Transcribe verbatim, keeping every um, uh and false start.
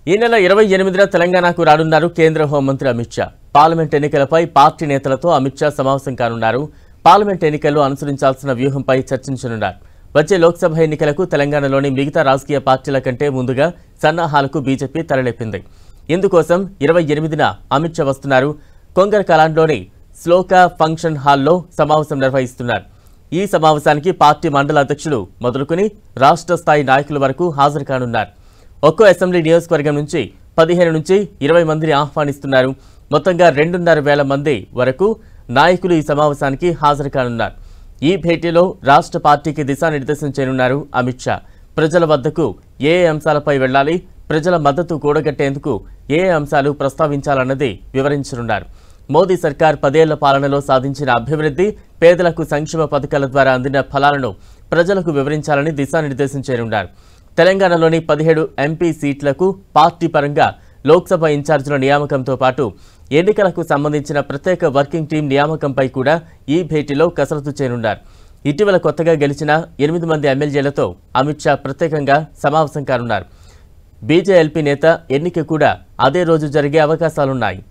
ఈ నెల ఇరవై ఎనిమిదిన తెలంగాణకు రానున్నారు కేంద్ర హోంమంత్రి అమిత్ షా. పార్లమెంట్ ఎన్నికలపై పార్టీ నేతలతో అమిత్ షా సమావేశం కానున్నారు. పార్లమెంట్ ఎన్నికల్లో అనుసరించాల్సిన వ్యూహంపై చర్చించనున్నారు. వచ్చే లోక్సభ ఎన్నికలకు తెలంగాణలోని మిగతా రాజకీయ పార్టీల కంటే ముందుగా సన్నాహాలకు బీజేపీ తరలిపింది. ఇందుకోసం ఇరవై ఎనిమిదిన అమిత్ షా వస్తున్నారు. కొంగర్ కలాన్లోని శ్లోకా ఫంక్షన్ హాల్లో సమావేశం నిర్వహిస్తున్నారు. ఈ సమావేశానికి పార్టీ మండల అధ్యక్షులు మొదలుకొని రాష్ట్ర స్థాయి నాయకుల వరకు హాజరు కానున్నారు. ఒక్కో అసెంబ్లీ నియోజకవర్గం నుంచి పదిహేను నుంచి ఇరవై మందిని ఆహ్వానిస్తున్నారు. మొత్తంగా రెండున్నర వేల మంది వరకు నాయకులు ఈ సమావేశానికి హాజరు కానున్నారు. ఈ భేటీలో రాష్ట్ర పార్టీకి దిశానిర్దేశం చేయనున్నారు అమిత్ షా. ప్రజల వద్దకు ఏ ఏ అంశాలపై వెళ్లాలి, ప్రజల మద్దతు కూడగట్టేందుకు ఏ ఏ అంశాలు ప్రస్తావించాలన్నది వివరించనున్నారు. మోదీ సర్కార్ పదేళ్ల పాలనలో సాధించిన అభివృద్ధి, పేదలకు సంక్షేమ పథకాల ద్వారా అందిన ఫలాలను ప్రజలకు వివరించాలని దిశానిర్దేశం చేయనున్నారు. తెలంగాణలోని పదిహేడు ఎంపీ సీట్లకు పార్టీ పరంగా లోక్సభ ఇన్ఛార్జీల నియామకంతో పాటు ఎన్నికలకు సంబంధించిన ప్రత్యేక వర్కింగ్ టీం నియామకంపై కూడా ఈ భేటీలో కసరత్తు చేయనున్నారు. ఇటీవల కొత్తగా గెలిచిన ఎనిమిది మంది ఎమ్మెల్యేలతో అమిత్ షా ప్రత్యేకంగా సమావేశం కానున్నారు. బీజేఎల్పీ నేత ఎన్నిక కూడా అదే రోజు జరిగే అవకాశాలున్నాయి.